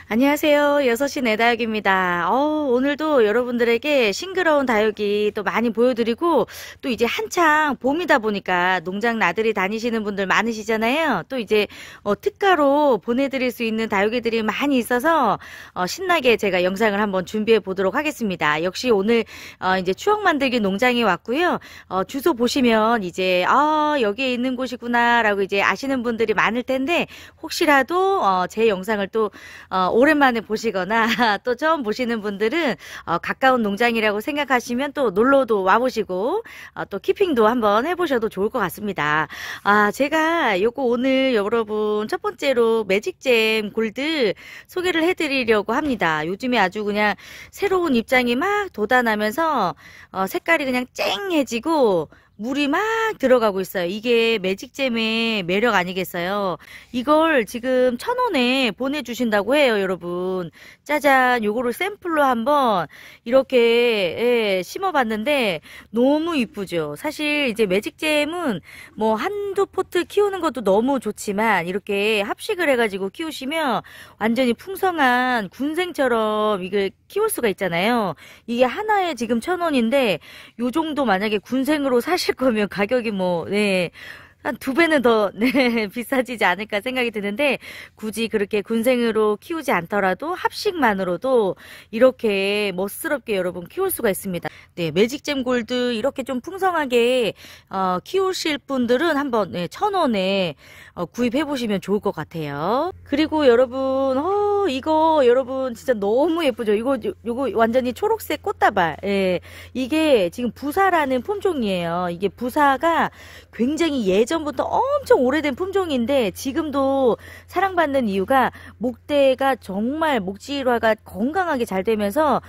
안녕하세요. 6시 내 다육입니다. 오늘도 여러분들에게 싱그러운 다육이 또 많이 보여드리고, 또 이제 한창 봄이다 보니까 농장 나들이 다니시는 분들 많으시잖아요. 또 이제 특가로 보내드릴 수 있는 다육이들이 많이 있어서 신나게 제가 영상을 한번 준비해 보도록 하겠습니다. 역시 오늘 이제 추억 만들기 농장에 왔고요. 주소 보시면 이제 여기에 있는 곳이구나 라고 이제 아시는 분들이 많을 텐데, 혹시라도 제 영상을 또 오랜만에 보시거나 또 처음 보시는 분들은 가까운 농장이라고 생각하시면 또 놀러도 와보시고 또 키핑도 한번 해보셔도 좋을 것 같습니다. 제가 요거 오늘 여러분 첫 번째로 매직잼 골드 소개를 해드리려고 합니다. 요즘에 아주 그냥 새로운 입장이 막 돋아나면서 색깔이 그냥 쨍해지고 물이 막 들어가고 있어요. 이게 매직잼의 매력 아니겠어요? 이걸 지금 1,000원에 보내주신다고 해요, 여러분. 짜잔, 요거를 샘플로 한번 이렇게 심어봤는데 너무 이쁘죠? 사실 이제 매직잼은 뭐 한두 포트 키우는 것도 너무 좋지만 이렇게 합식을 해가지고 키우시면 완전히 풍성한 군생처럼 이걸 키울 수가 있잖아요. 이게 하나에 지금 1,000원인데 요 정도 만약에 군생으로 사실 거면 가격이 한 2배는 더 비싸지지 않을까 생각이 드는데, 굳이 그렇게 군생으로 키우지 않더라도 합식만으로도 이렇게 멋스럽게 여러분 키울 수가 있습니다. 네, 매직잼 골드 이렇게 좀 풍성하게 키우실 분들은 한번 1,000원에 구입해 보시면 좋을 것 같아요. 그리고 여러분 이거 여러분 진짜 너무 예쁘죠? 요거 완전히 초록색 꽃다발. 예. 이게 지금 부사라는 품종이에요. 이게 부사가 굉장히 예전부터 엄청 오래된 품종인데 지금도 사랑받는 이유가 목대가 정말 목질화가 건강하게 잘 되면서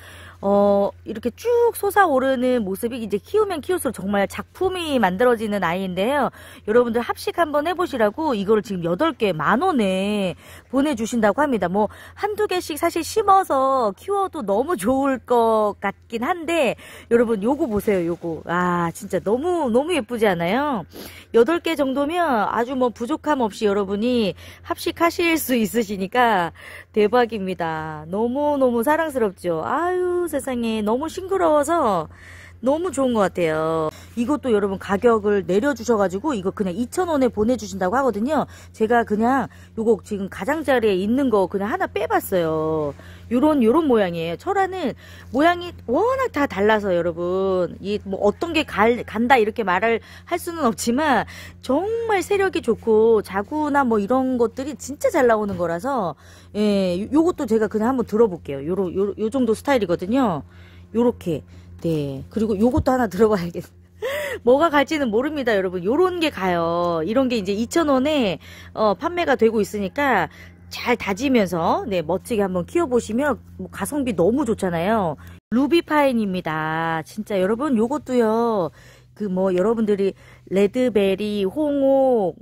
이렇게 쭉 솟아오르는 모습이 이제 키우면 키울수록 정말 작품이 만들어지는 아이인데요. 여러분들 합식 한번 해보시라고 이거를 지금 8개 10,000원에 보내주신다고 합니다. 뭐 한두 개씩 사실 심어서 키워도 너무 좋을 것 같긴 한데, 여러분 요거 보세요. 요거 진짜 너무 예쁘지 않아요? 8개 정도면 아주 뭐 부족함 없이 여러분이 합식하실 수 있으시니까 대박입니다. 너무 사랑스럽죠? 아유 세상에, 너무 싱그러워서 너무 좋은 것 같아요. 이것도 여러분 가격을 내려주셔가지고 이거 그냥 2,000원에 보내주신다고 하거든요. 제가 그냥 요거 지금 가장자리에 있는 거 그냥 하나 빼봤어요. 요런 모양이에요. 철화는 모양이 워낙 다 달라서 여러분 뭐 어떤 게 간다 이렇게 말을 할 수는 없지만 정말 세력이 좋고 자구나 뭐 이런 것들이 진짜 잘 나오는 거라서, 요것도 제가 그냥 한번 들어볼게요. 요 정도 스타일이거든요. 요렇게. 네. 그리고 요것도 하나 들어봐야겠. 뭐가 갈지는 모릅니다, 여러분. 요런 게 가요. 이런 게 이제 2,000원에 판매가 되고 있으니까 잘 다지면서 멋지게 한번 키워보시면 가성비 너무 좋잖아요. 루비파인입니다. 진짜 여러분 요것도요. 여러분들이 레드베리, 홍옥,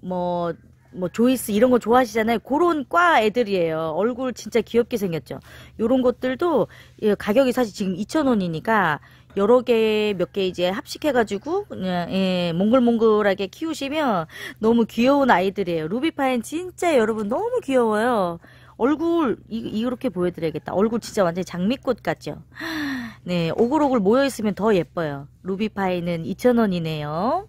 조이스 이런 거 좋아하시잖아요. 그런 과 애들이에요. 얼굴 진짜 귀엽게 생겼죠. 요런 것들도 가격이 사실 지금 2,000원이니까 여러 개 몇 개 이제 합식해가지고 그냥 몽글몽글하게 키우시면 너무 귀여운 아이들이에요. 루비파인 진짜 여러분 너무 귀여워요. 얼굴 이렇게 보여드려야겠다. 얼굴 진짜 완전히 장미꽃 같죠? 네, 오글오글 모여있으면 더 예뻐요. 루비파인은 2,000원이네요.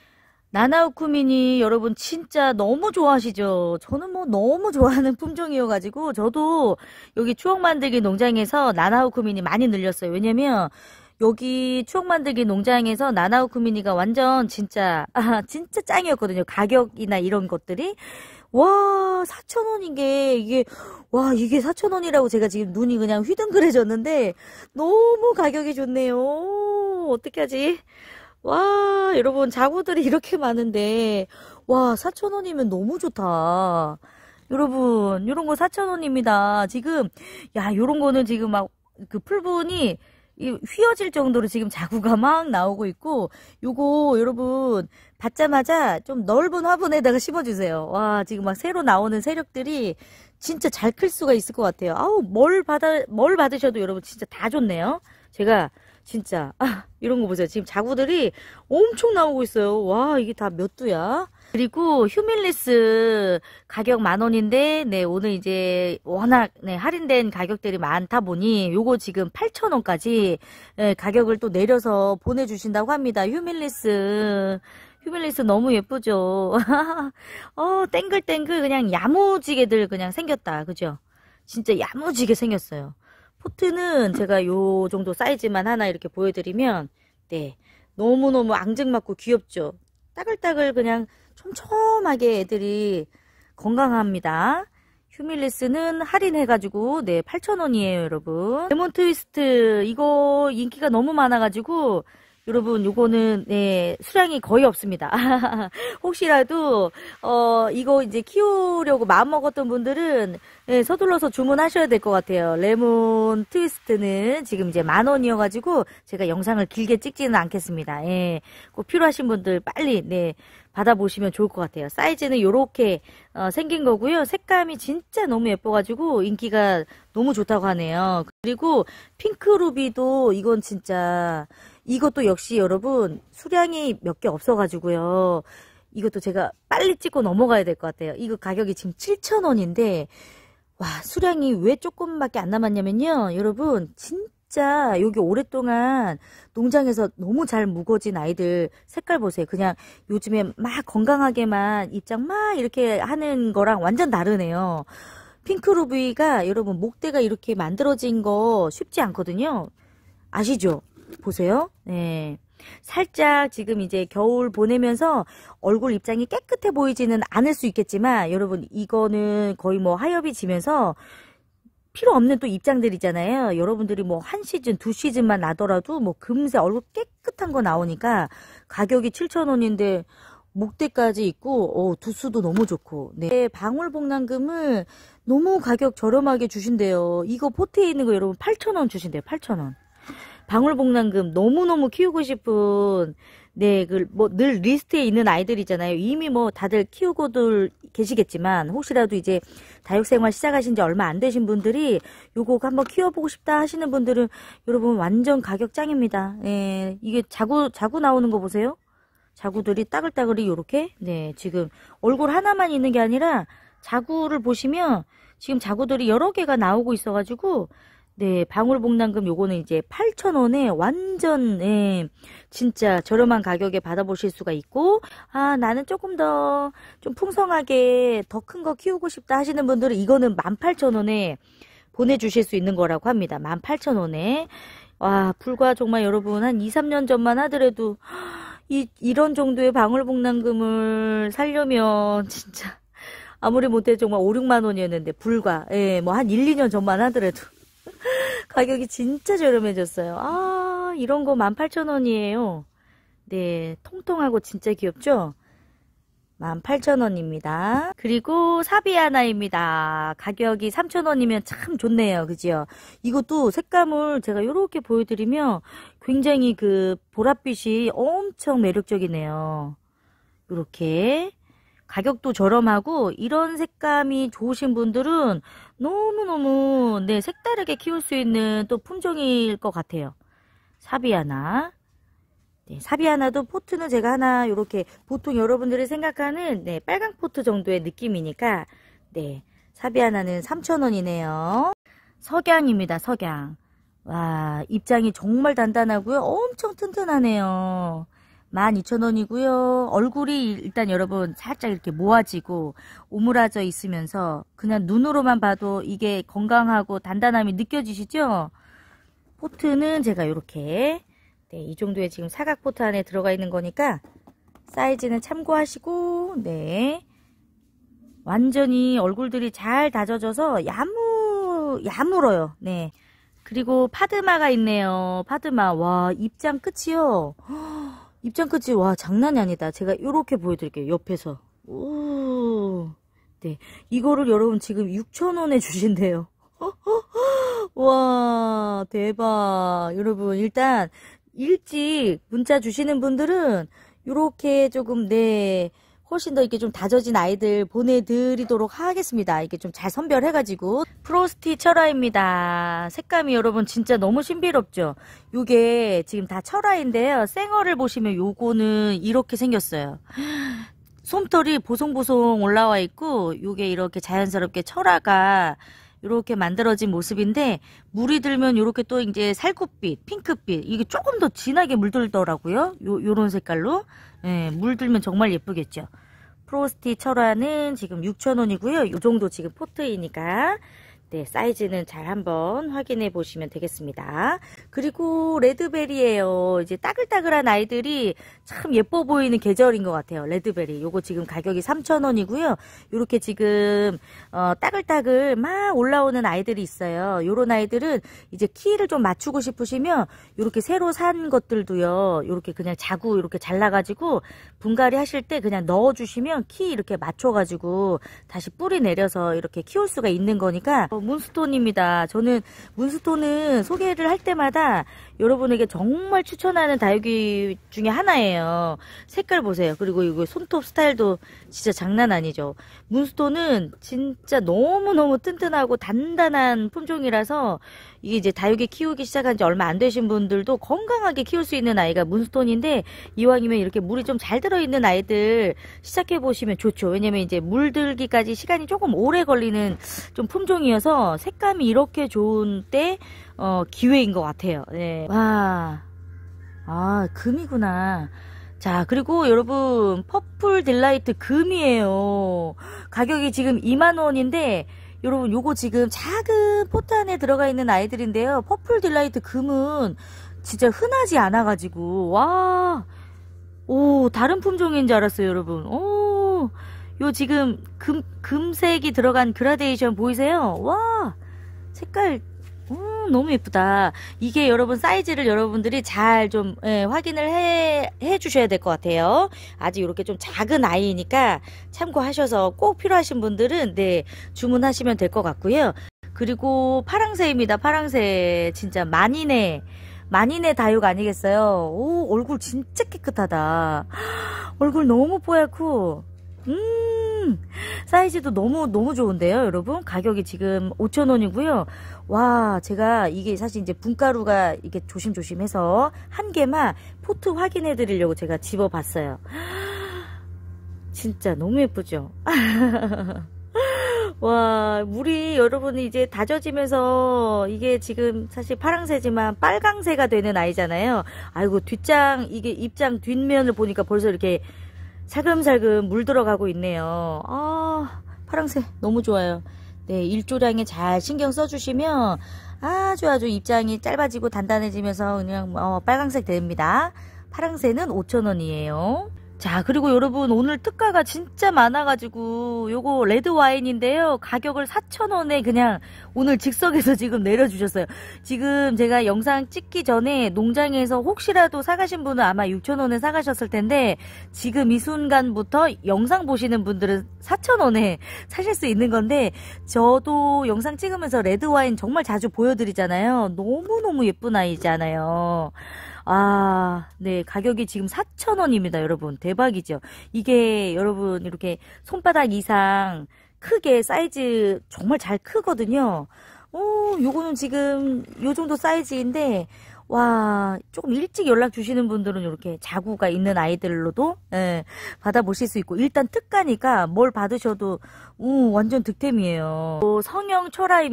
나나우쿠민이 여러분 진짜 너무 좋아하시죠? 저는 뭐 너무 좋아하는 품종이어가지고 저도 여기 추억만들기 농장에서 나나우쿠민이 많이 늘렸어요. 왜냐면 여기 추억만들기 농장에서 나나우쿠미니가 완전 진짜 짱이었거든요. 가격이나 이런 것들이. 와, 4,000원 이게 4,000원이라고 제가 지금 눈이 그냥 휘둥그레졌는데 너무 가격이 좋네요. 어떻게 하지? 와, 여러분 자구들이 이렇게 많은데 4,000원이면 너무 좋다. 여러분 요런 거 4,000원입니다. 지금 요런 거는 지금 막 그 풀분이 휘어질 정도로 지금 자구가 막 나오고 있고, 요거 여러분 받자마자 좀 넓은 화분에다가 심어주세요. 와, 지금 막 새로 나오는 세력들이 진짜 잘 클 수가 있을 것 같아요. 뭘 받으셔도 여러분 진짜 다 좋네요. 제가 진짜 이런 거 보세요. 지금 자구들이 엄청 나오고 있어요. 와, 이게 다 몇 두야? 그리고 휴밀리스 가격 10,000원인데, 네, 오늘 이제 워낙, 네, 할인된 가격들이 많다 보니, 요거 지금 8,000원까지, 네, 가격을 또 내려서 보내주신다고 합니다. 휴밀리스. 휴밀리스 너무 예쁘죠? 땡글땡글 그냥 야무지게들 그냥 생겼다. 그죠? 진짜 야무지게 생겼어요. 포트는 제가 요 정도 사이즈만 하나 이렇게 보여드리면, 네, 너무너무 앙증맞고 귀엽죠? 따글따글 그냥 촘촘하게 애들이 건강합니다. 휴밀리스는 할인해가지고 네 8,000원이에요 여러분. 레몬 트위스트 이거 인기가 너무 많아가지고 여러분 요거는 네 수량이 거의 없습니다. 혹시라도 이거 이제 키우려고 마음먹었던 분들은 네, 서둘러서 주문하셔야 될 것 같아요. 레몬 트위스트는 지금 이제 10,000원이어가지고 제가 영상을 길게 찍지는 않겠습니다. 예, 꼭 필요하신 분들 빨리 네 받아보시면 좋을 것 같아요. 사이즈는 요렇게 생긴 거고요. 색감이 진짜 너무 예뻐가지고 인기가 너무 좋다고 하네요. 그리고 핑크루비도 이건 진짜 이것도 역시 여러분 수량이 몇 개 없어가지고요. 이것도 제가 빨리 찍고 넘어가야 될 것 같아요. 이거 가격이 지금 7,000원인데 와 수량이 왜 조금밖에 안 남았냐면요. 여러분 진짜 여기 오랫동안 농장에서 너무 잘 묵어진 아이들 색깔 보세요. 그냥 요즘에 막 건강하게만 입장 막 이렇게 하는 거랑 완전 다르네요. 핑크루비가 여러분 목대가 이렇게 만들어진 거 쉽지 않거든요. 아시죠? 보세요. 네. 살짝 지금 이제 겨울 보내면서 얼굴 입장이 깨끗해 보이지는 않을 수 있겠지만 여러분 이거는 거의 뭐 하엽이 지면서 필요 없는 또 입장들이잖아요. 여러분들이 뭐 한 시즌, 두 시즌만 나더라도 뭐 금세 얼굴 깨끗한 거 나오니까 가격이 7,000원인데 목대까지 있고 두수도 너무 좋고 네. 방울복랑금을 너무 가격 저렴하게 주신대요. 이거 포트에 있는 거 여러분 8,000원 주신대요. 8,000원. 방울복랑금 너무너무 키우고 싶은 네, 뭐 늘 리스트에 있는 아이들이잖아요. 이미 뭐 다들 키우고들 계시겠지만 혹시라도 이제 다육생활 시작하신 지 얼마 안 되신 분들이 요거 한번 키워보고 싶다 하시는 분들은 여러분 완전 가격 짱입니다. 예, 이게 자구 나오는 거 보세요. 자구들이 따글따글이 요렇게 네, 지금 얼굴 하나만 있는 게 아니라 자구를 보시면 지금 자구들이 여러 개가 나오고 있어가지고 네, 방울복랑금 요거는 이제 8,000원에 완전 예, 진짜 저렴한 가격에 받아보실 수가 있고 아 나는 조금 더 좀 풍성하게 더 큰 거 키우고 싶다 하시는 분들은 이거는 18,000원에 보내주실 수 있는 거라고 합니다. 18,000원에 와 불과 정말 여러분 한 2, 3년 전만 하더라도 이런 정도의 방울복랑금을 살려면 진짜 아무리 못해도 정말 5, 6만 원이었는데 불과 예, 뭐 한 1, 2년 전만 하더라도 가격이 진짜 저렴해졌어요. 아 이런 거 18,000원이에요. 네 통통하고 진짜 귀엽죠? 18,000원입니다. 그리고 사비아나입니다. 가격이 3,000원이면 참 좋네요. 그죠? 이것도 색감을 제가 이렇게 보여드리면 굉장히 그 보랏빛이 엄청 매력적이네요. 이렇게 가격도 저렴하고 이런 색감이 좋으신 분들은 너무너무 네 색다르게 키울 수 있는 또 품종일 것 같아요. 사비아나. 네, 사비아나도 포트는 제가 하나 이렇게 보통 여러분들이 생각하는 네, 빨강 포트 정도의 느낌이니까 네 사비아나는 3,000원이네요. 석양입니다. 석양. 와 입장이 정말 단단하고요. 엄청 튼튼하네요. 12,000원이고요. 얼굴이 일단 여러분 살짝 이렇게 모아지고 오므라져 있으면서 그냥 눈으로만 봐도 이게 건강하고 단단함이 느껴지시죠? 포트는 제가 이렇게 네, 이 정도의 지금 사각 포트 안에 들어가 있는 거니까 사이즈는 참고하시고 네 완전히 얼굴들이 잘 다져져서 야물어요. 네 그리고 파드마가 있네요. 파드마 와 입장 끝이요. 입장 끝이 와 장난이 아니다. 제가 이렇게 보여드릴게요. 옆에서 오, 네 이거를 여러분 지금 6,000원에 주신대요. 와 대박. 여러분 일단 일찍 문자 주시는 분들은 이렇게 조금 네 훨씬 더 이렇게 좀 다져진 아이들 보내드리도록 하겠습니다. 이게 좀 잘 선별해가지고 프로스티 철화입니다. 색감이 여러분 진짜 너무 신비롭죠. 요게 지금 다 철화인데요. 생얼을 보시면 요거는 이렇게 생겼어요. 솜털이 보송보송 올라와 있고 요게 이렇게 자연스럽게 철화가 이렇게 만들어진 모습인데 물이 들면 이렇게 또 이제 살구빛, 핑크빛 이게 조금 더 진하게 물들더라고요. 요런 색깔로. 예, 물들면 정말 예쁘겠죠. 프로스티 철화는 지금 6,000원이고요. 요 정도 지금 포트이니까 네, 사이즈는 잘 한번 확인해 보시면 되겠습니다. 그리고 레드베리예요. 이제 따글따글한 아이들이 참 예뻐 보이는 계절인 것 같아요. 레드베리. 요거 지금 가격이 3,000원이고요. 요렇게 지금 따글따글 막 올라오는 아이들이 있어요. 요런 아이들은 이제 키를 좀 맞추고 싶으시면 요렇게 새로 산 것들도요. 요렇게 그냥 자구 이렇게 잘라가지고 분갈이 하실 때 그냥 넣어주시면 키 이렇게 맞춰가지고 다시 뿌리 내려서 이렇게 키울 수가 있는 거니까 문스톤입니다. 저는 문스톤은 소개를 할 때마다 여러분에게 정말 추천하는 다육이 중에 하나예요. 색깔 보세요. 그리고 이거 손톱 스타일도 진짜 장난 아니죠. 문스톤은 진짜 너무너무 튼튼하고 단단한 품종이라서 이게 이제 다육이 키우기 시작한 지 얼마 안 되신 분들도 건강하게 키울 수 있는 아이가 문스톤인데 이왕이면 이렇게 물이 좀 잘 들어있는 아이들 시작해 보시면 좋죠. 왜냐면 이제 물들기까지 시간이 조금 오래 걸리는 좀 품종이어서 색감이 이렇게 좋은 때 기회인 것 같아요. 네. 와, 아 금이구나. 자, 그리고 여러분 퍼플 딜라이트 금이에요. 가격이 지금 20,000원인데 여러분 요거 지금 작은 포트 안에 들어가 있는 아이들인데요. 퍼플 딜라이트 금은 진짜 흔하지 않아 가지고 와, 오 다른 품종인 줄 알았어요 여러분. 오, 요 지금 금색이 들어간 그라데이션 보이세요? 와, 색깔 너무 예쁘다. 이게 여러분 사이즈를 여러분들이 잘 좀 확인을 해 주셔야 될 것 같아요. 아직 이렇게 좀 작은 아이니까 참고하셔서 꼭 필요하신 분들은 네 주문하시면 될 것 같고요. 그리고 파랑새입니다. 파랑새 진짜 만인의 다육 아니겠어요? 오, 얼굴 진짜 깨끗하다. 얼굴 너무 뽀얗고 사이즈도 너무 좋은데요 여러분. 가격이 지금 5,000원이고요 와, 제가 이게 사실 이제 분가루가 이게 조심조심해서 한 개만 포트 확인해 드리려고 제가 집어 봤어요. 진짜 너무 예쁘죠? 와, 물이 여러분이 이제 다져지면서 이게 지금 사실 파랑새지만 빨강새가 되는 아이잖아요. 아이고, 이게 입장 뒷면을 보니까 벌써 이렇게 살금살금 물 들어가고 있네요. 아, 파랑새 너무 좋아요. 네, 일조량에 잘 신경 써주시면 아주 입장이 짧아지고 단단해지면서 그냥 빨강색 됩니다. 파랑새는 5,000원이에요. 자, 그리고 여러분 오늘 특가가 진짜 많아가지고 요거 레드 와인인데요. 가격을 4,000원에 그냥 오늘 즉석에서 지금 내려주셨어요. 지금 제가 영상 찍기 전에 농장에서 혹시라도 사가신 분은 아마 6,000원에 사가셨을 텐데 지금 이 순간부터 영상 보시는 분들은 4,000원에 사실 수 있는 건데 저도 영상 찍으면서 레드 와인 정말 자주 보여드리잖아요. 너무너무 예쁜 아이잖아요. 아, 네, 가격이 지금 4,000원입니다, 여러분. 대박이죠? 이게 여러분 이렇게 손바닥 이상 크게 사이즈 정말 잘 크거든요. 요거는 지금 요 정도 사이즈인데 와, 조금 일찍 연락 주시는 분들은 이렇게 자구가 있는 아이들로도 받아보실 수 있고 일단 특가니까 뭘 받으셔도 완전 득템이에요. 성형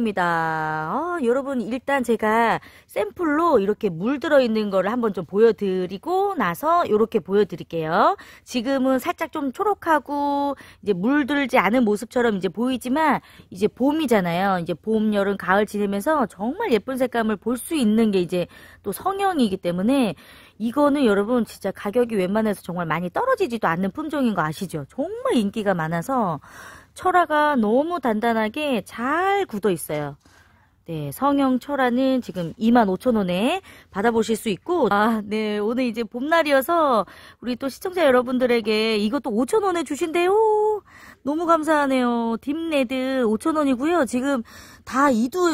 철화입니다. 여러분 일단 제가 샘플로 이렇게 물 들어있는 거를 한번 좀 보여드리고 나서 이렇게 보여드릴게요. 지금은 살짝 좀 초록하고 이제 물들지 않은 모습처럼 이제 보이지만 이제 봄이잖아요. 이제 봄, 여름, 가을 지내면서 정말 예쁜 색감을 볼 수 있는 게 이제 또 성형이기 때문에 이거는 여러분 진짜 가격이 웬만해서 정말 많이 떨어지지도 않는 품종인 거 아시죠? 정말 인기가 많아서 철화가 너무 단단하게 잘 굳어 있어요. 네, 성형 철화는 지금 25,000원에 받아보실 수 있고 네, 오늘 이제 봄날이어서 우리 또 시청자 여러분들에게 이것도 5,000원에 주신대요. 너무 감사하네요. 딥레드 5,000원이고요. 지금 다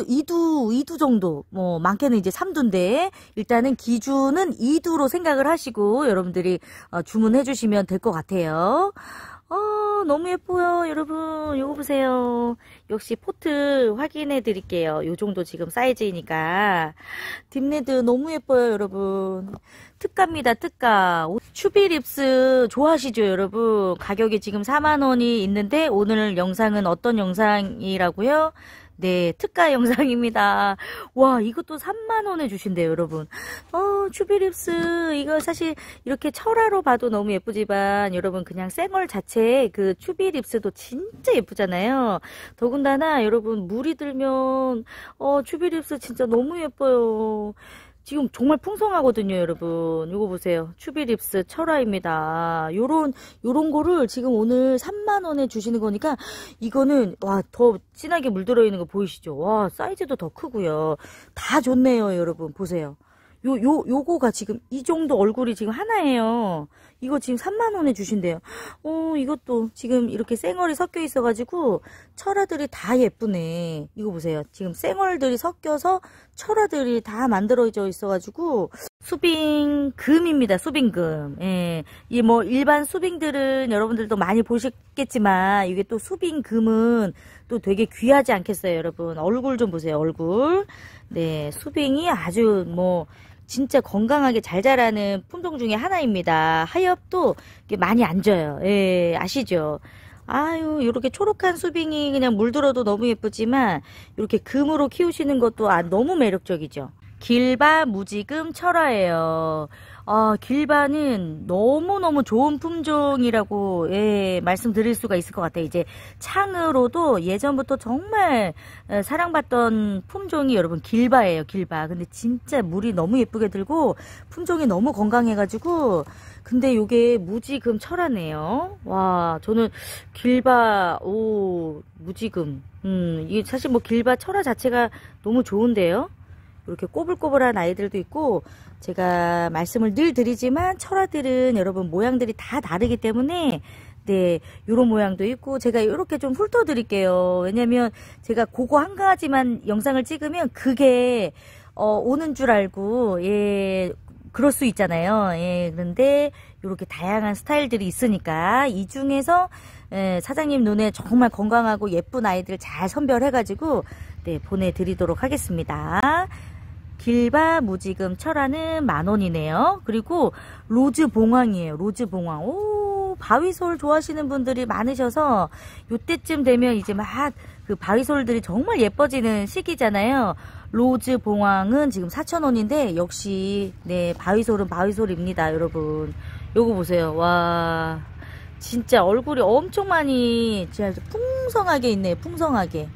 2두 정도, 뭐 많게는 이제 3두인데 일단은 기준은 2두로 생각을 하시고 여러분들이 주문해 주시면 될 것 같아요. 너무 예뻐요, 여러분. 이거 보세요. 역시 포트 확인해 드릴게요. 요 정도 지금 사이즈이니까. 딥레드 너무 예뻐요, 여러분. 특가입니다, 특가. 추비립스 좋아하시죠, 여러분? 가격이 지금 4만원이 있는데, 오늘 영상은 어떤 영상이라고요? 네, 특가 영상입니다. 와, 이것도 3만원에 주신대요, 여러분. 추비립스, 이거 사실 이렇게 철화로 봐도 너무 예쁘지만, 여러분, 그냥 생얼 자체에 그 추비립스도 진짜 예쁘잖아요. 더군다나, 여러분, 물이 들면, 추비립스 진짜 너무 예뻐요. 지금 정말 풍성하거든요, 여러분. 이거 보세요. 추비립스 철화입니다. 요런 거를 지금 오늘 3만원에 주시는 거니까, 이거는, 와, 더 진하게 물들어 있는 거 보이시죠? 와, 사이즈도 더 크고요. 다 좋네요, 여러분. 보세요. 요거가 지금 이 정도 얼굴이 지금 하나예요. 이거 지금 3만원에 주신대요. 이것도 지금 이렇게 쌩얼이 섞여 있어가지고 철화들이 다 예쁘네. 이거 보세요. 지금 쌩얼들이 섞여서 철화들이 다 만들어져 있어가지고 수빙금입니다. 수빙금. 예. 이 뭐 일반 수빙들은 여러분들도 많이 보셨겠지만 이게 또 수빙금은 또 되게 귀하지 않겠어요, 여러분. 얼굴 좀 보세요, 얼굴. 네, 수빙이 아주 뭐 진짜 건강하게 잘 자라는 품종 중에 하나입니다. 하엽도 많이 안 져요. 예, 아시죠? 아유, 이렇게 초록한 수빙이 그냥 물들어도 너무 예쁘지만 이렇게 금으로 키우시는 것도 너무 매력적이죠. 길바 무지금 철화예요. 길바는 너무너무 좋은 품종이라고 말씀드릴 수가 있을 것 같아요. 이제 창으로도 예전부터 정말 사랑받던 품종이 여러분 길바예요. 길바. 근데 진짜 물이 너무 예쁘게 들고 품종이 너무 건강해가지고 근데 요게 무지금 철화네요. 와, 저는 길바 무지금 이게 사실 뭐 길바 철화 자체가 너무 좋은데요. 이렇게 꼬불꼬불한 아이들도 있고 제가 말씀을 늘 드리지만 철화들은 여러분 모양들이 다 다르기 때문에 네 요런 모양도 있고 제가 이렇게 좀 훑어 드릴게요. 왜냐면 제가 그거 한 가지만 영상을 찍으면 그게 오는 줄 알고 그럴 수 있잖아요. 그런데 이렇게 다양한 스타일들이 있으니까 이 중에서 사장님 눈에 정말 건강하고 예쁜 아이들 잘 선별해가지고 네 보내드리도록 하겠습니다. 길바 무지금 철화는 10,000원이네요. 그리고 로즈 봉황이에요. 로즈 봉황. 바위솔 좋아하시는 분들이 많으셔서 요때쯤 되면 이제 막 그 바위솔들이 정말 예뻐지는 시기잖아요. 로즈 봉황은 지금 4,000원인데 역시 네 바위솔은 바위솔입니다, 여러분. 요거 보세요. 와 진짜 얼굴이 엄청 많이 진짜 풍성하게 있네요. 풍성하게.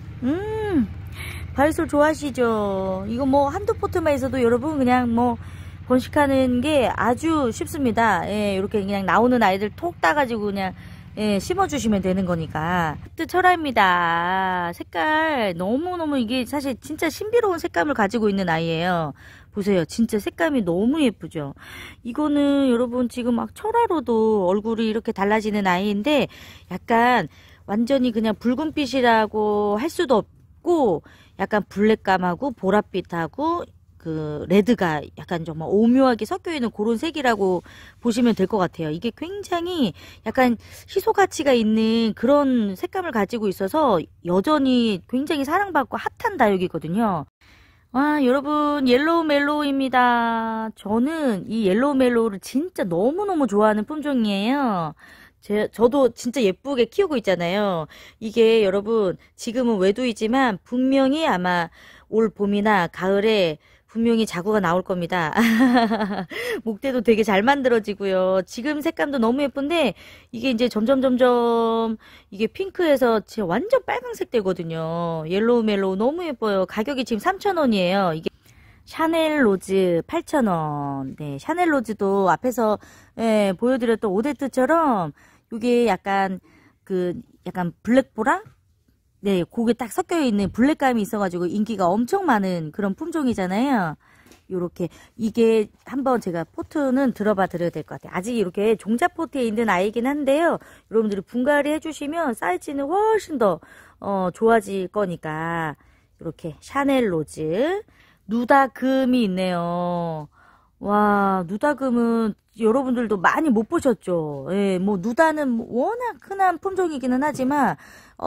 바위솔 좋아하시죠? 이거 뭐 한두 포트만 있어도 여러분 그냥 뭐 번식하는 게 아주 쉽습니다. 이렇게 그냥 나오는 아이들 톡 따가지고 그냥 심어주시면 되는 거니까. 철화입니다. 색깔 너무너무 이게 사실 진짜 신비로운 색감을 가지고 있는 아이예요. 보세요. 진짜 색감이 너무 예쁘죠. 이거는 여러분 지금 막 철화로도 얼굴이 이렇게 달라지는 아이인데 약간 완전히 그냥 붉은빛이라고 할 수도 없고 약간 블랙감하고 보랏빛하고 그 레드가 약간 정말 오묘하게 섞여 있는 그런 색이라고 보시면 될 것 같아요. 이게 굉장히 약간 희소 가치가 있는 그런 색감을 가지고 있어서 여전히 굉장히 사랑받고 핫한 다육이거든요. 와, 여러분 옐로우 멜로우입니다. 저는 이 옐로우 멜로우를 진짜 너무너무 좋아하는 품종이에요. 저도 진짜 예쁘게 키우고 있잖아요. 이게 여러분 지금은 외두이지만 분명히 아마 올 봄이나 가을에 분명히 자구가 나올 겁니다. 목대도 되게 잘 만들어지고요. 지금 색감도 너무 예쁜데 이게 이제 점점 이게 핑크에서 진짜 완전 빨강색 되거든요. 옐로우 멜로우 너무 예뻐요. 가격이 지금 3,000원이에요. 이게 샤넬 로즈 8,000원. 네, 샤넬 로즈도 앞에서 보여드렸던 오데트처럼 이게 약간 약간 블랙보라? 네, 그게 딱 섞여 있는 블랙감이 있어가지고 인기가 엄청 많은 그런 품종이잖아요. 요렇게 이게 한번 제가 포트는 들어봐 드려야 될 것 같아요. 아직 이렇게 종자 포트에 있는 아이긴 한데요. 여러분들이 분갈이 해주시면 사이즈는 훨씬 더 좋아질 거니까 이렇게 샤넬 로즈 누다금이 있네요. 와, 누다금은 여러분들도 많이 못 보셨죠? 예, 뭐 누다는 워낙 흔한 품종이기는 하지만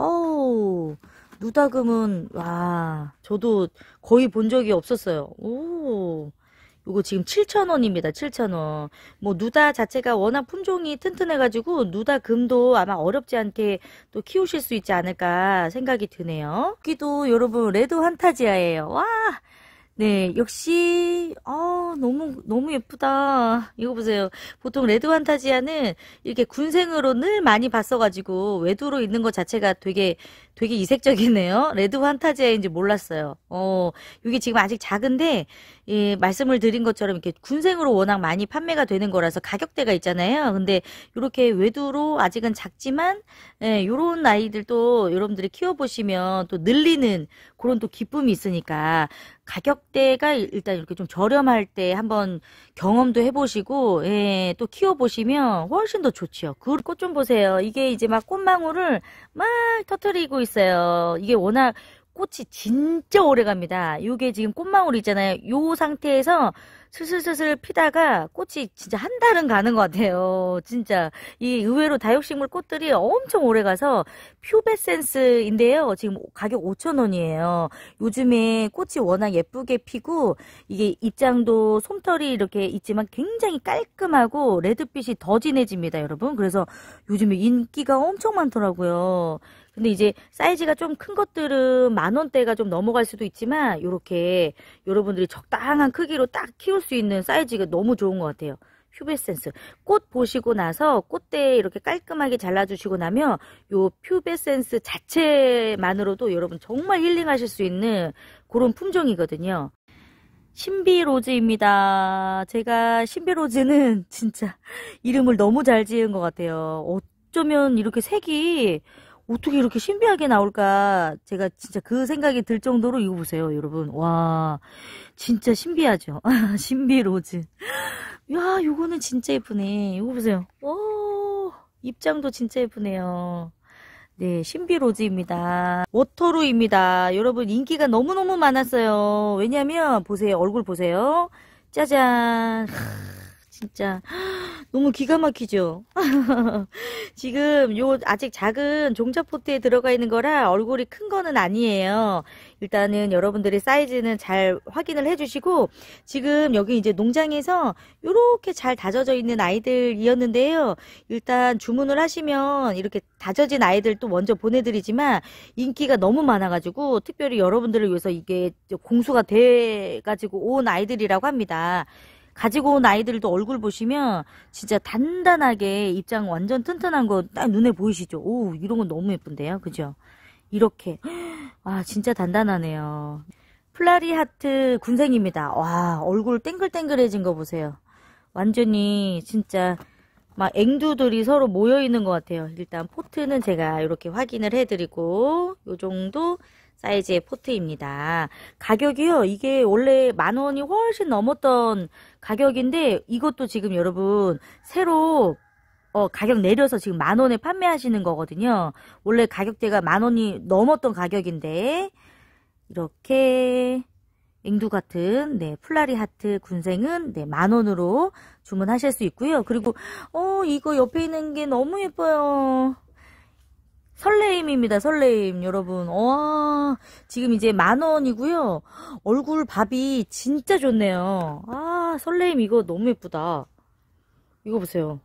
누다금은 와, 저도 거의 본 적이 없었어요. 오. 요거 지금 7,000원입니다. 7,000원. 뭐 누다 자체가 워낙 품종이 튼튼해가지고 누다금도 아마 어렵지 않게 또 키우실 수 있지 않을까 생각이 드네요. 여기도 여러분 레드 환타지아예요. 와, 네, 역시 너무 예쁘다. 이거 보세요. 보통 레드 환타지아는 이렇게 군생으로 늘 많이 봤어가지고 외두로 있는 것 자체가 되게 이색적이네요. 레드 환타지아인지 몰랐어요. 이게 지금 아직 작은데, 예, 말씀을 드린 것처럼 이렇게 군생으로 워낙 많이 판매가 되는 거라서 가격대가 있잖아요. 근데 이렇게 외두로 아직은 작지만, 예, 요런 아이들도 여러분들이 키워보시면 또 늘리는 그런 또 기쁨이 있으니까 가격대가 일단 이렇게 좀 저렴할 때 한번 경험도 해보시고, 예, 또 키워보시면 훨씬 더 좋죠. 그 꽃 좀 보세요. 이게 이제 막 꽃망울을 막 터뜨리고 있어요. 이게 워낙 꽃이 진짜 오래 갑니다. 요게 지금 꽃망울 있잖아요. 요 상태에서 슬슬슬슬 피다가 꽃이 진짜 한 달은 가는 것 같아요. 진짜 이 의외로 다육식물 꽃들이 엄청 오래 가서 퓨베센스인데요. 지금 가격 5,000원이에요. 요즘에 꽃이 워낙 예쁘게 피고 이게 입장도 솜털이 이렇게 있지만 굉장히 깔끔하고 레드빛이 더 진해집니다, 여러분. 그래서 요즘에 인기가 엄청 많더라고요. 근데 이제 사이즈가 좀 큰 것들은 10,000원대가 좀 넘어갈 수도 있지만 요렇게 여러분들이 적당한 크기로 딱 키울 수 있는 사이즈가 너무 좋은 것 같아요. 퓨베센스. 꽃 보시고 나서 꽃대 이렇게 깔끔하게 잘라주시고 나면 요 퓨베센스 자체만으로도 여러분 정말 힐링하실 수 있는 그런 품종이거든요. 신비로즈입니다. 제가 신비로즈는 진짜 이름을 너무 잘 지은 것 같아요. 어쩌면 이렇게 색이 어떻게 이렇게 신비하게 나올까 제가 진짜 그 생각이 들 정도로 이거 보세요, 여러분. 와, 진짜 신비하죠. 신비로즈. 야, 요거는 진짜 예쁘네. 이거 보세요. 오, 입장도 진짜 예쁘네요. 네, 신비로즈입니다. 워터루입니다. 여러분 인기가 너무너무 많았어요. 왜냐면 보세요. 얼굴 보세요. 짜잔. 진짜 너무 기가 막히죠. 지금 요 아직 작은 종자포트에 들어가 있는 거라 얼굴이 큰 거는 아니에요. 일단은 여러분들이 사이즈는 잘 확인을 해주시고 지금 여기 이제 농장에서 요렇게 잘 다져져 있는 아이들이었는데요. 일단 주문을 하시면 이렇게 다져진 아이들 또 먼저 보내드리지만 인기가 너무 많아가지고 특별히 여러분들을 위해서 이게 공수가 돼가지고 온 아이들이라고 합니다. 가지고 온 아이들도 얼굴 보시면 진짜 단단하게 입장 완전 튼튼한 거 딱 눈에 보이시죠? 오, 이런 건 너무 예쁜데요? 그죠? 이렇게. 아, 진짜 단단하네요. 플라리 하트 군생입니다. 와, 얼굴 땡글땡글해진 거 보세요. 완전히 진짜 막 앵두들이 서로 모여 있는 것 같아요. 일단 포트는 제가 이렇게 확인을 해드리고 요 정도 사이즈의 포트입니다. 가격이요. 이게 원래 10,000원이 훨씬 넘었던 가격인데 이것도 지금 여러분 새로 가격 내려서 지금 10,000원에 판매하시는 거거든요. 원래 가격대가 10,000원이 넘었던 가격인데 이렇게 앵두 같은 네 플라리 하트 군생은 네 10,000원으로 주문하실 수 있고요. 그리고 이거 옆에 있는 게 너무 예뻐요. 설레임입니다. 설레임 여러분. 와, 지금 이제 10,000원이고요. 얼굴 밥이 진짜 좋네요. 아, 설레임 이거 너무 예쁘다. 이거 보세요.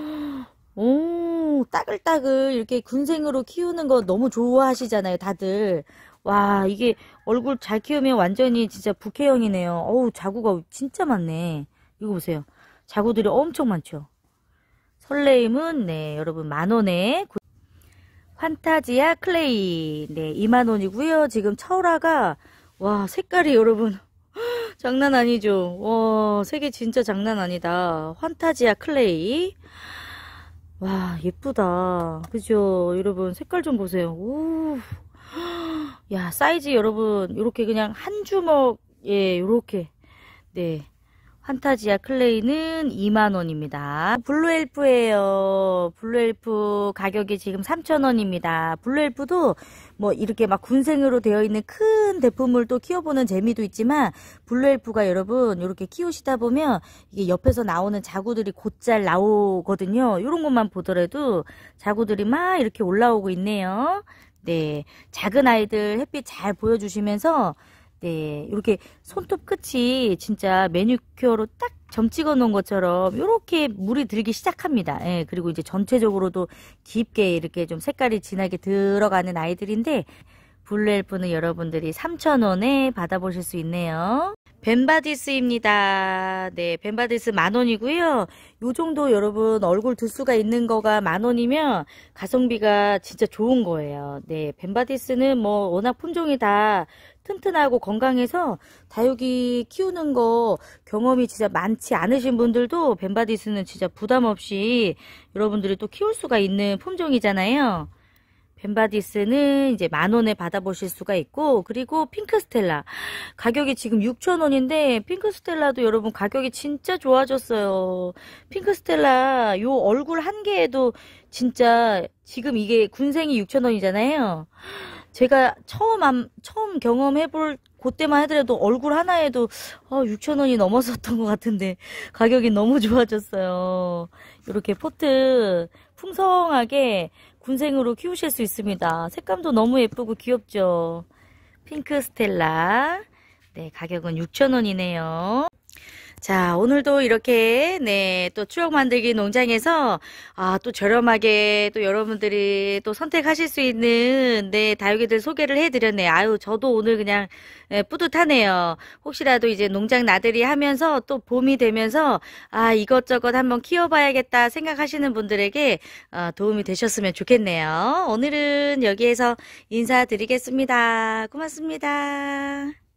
오, 따글따글 이렇게 군생으로 키우는 거 너무 좋아하시잖아요, 다들. 와, 이게 얼굴 잘 키우면 완전히 진짜 부캐형이네요. 어우, 자구가 진짜 많네. 이거 보세요. 자구들이 엄청 많죠. 설레임은 네, 여러분 10,000원에 환타지아 클레이 네 20,000원이고요. 지금 철화가 와 색깔이 여러분 장난 아니죠. 와 색이 진짜 장난 아니다. 환타지아 클레이 와 예쁘다. 그죠 여러분 색깔 좀 보세요. 오. 야 사이즈 여러분 요렇게 그냥 한 주먹 예 요렇게 네 판타지아 클레이는 2만원입니다. 블루엘프예요. 블루엘프 가격이 지금 3,000원입니다. 블루엘프도 뭐 이렇게 막 군생으로 되어 있는 큰 대품을 또 키워보는 재미도 있지만, 블루엘프가 여러분 이렇게 키우시다 보면 이게 옆에서 나오는 자구들이 곧잘 나오거든요. 이런 것만 보더라도 자구들이 막 이렇게 올라오고 있네요. 네, 작은 아이들 햇빛 잘 보여주시면서, 네, 이렇게 손톱 끝이 진짜 매니큐어로 딱 점 찍어 놓은 것처럼 이렇게 물이 들기 시작합니다. 예, 그리고 이제 전체적으로도 깊게 이렇게 좀 색깔이 진하게 들어가는 아이들인데, 블루엘프는 여러분들이 3,000원에 받아보실 수 있네요. 벤바디스입니다. 네, 벤바디스 10,000원이고요. 요 정도 여러분 얼굴 두수가 있는 거가 10,000원이면 가성비가 진짜 좋은 거예요. 네, 벤바디스는 뭐 워낙 품종이 다 튼튼하고 건강해서 다육이 키우는 거 경험이 진짜 많지 않으신 분들도 벤바디스는 진짜 부담 없이 여러분들이 또 키울 수가 있는 품종이잖아요. 벤바디스는 이제 10,000원에 받아보실 수가 있고, 그리고 핑크스텔라 가격이 지금 6,000원인데 핑크스텔라도 여러분 가격이 진짜 좋아졌어요. 핑크스텔라 요 얼굴 한 개에도 진짜 지금 이게 군생이 6,000원이잖아요. 제가 처음 경험해볼 그때만 하더라도 얼굴 하나에도 6,000원이 넘었었던 것 같은데 가격이 너무 좋아졌어요. 이렇게 포트 풍성하게 군생으로 키우실 수 있습니다. 색감도 너무 예쁘고 귀엽죠. 핑크 스텔라. 네, 가격은 6,000원이네요. 자, 오늘도 이렇게, 네, 또 추억 만들기 농장에서, 또 저렴하게 또 여러분들이 또 선택하실 수 있는, 네, 다육이들 소개를 해드렸네요. 아유, 저도 오늘 그냥, 네, 뿌듯하네요. 혹시라도 이제 농장 나들이 하면서 또 봄이 되면서, 이것저것 한번 키워봐야겠다 생각하시는 분들에게, 도움이 되셨으면 좋겠네요. 오늘은 여기에서 인사드리겠습니다. 고맙습니다.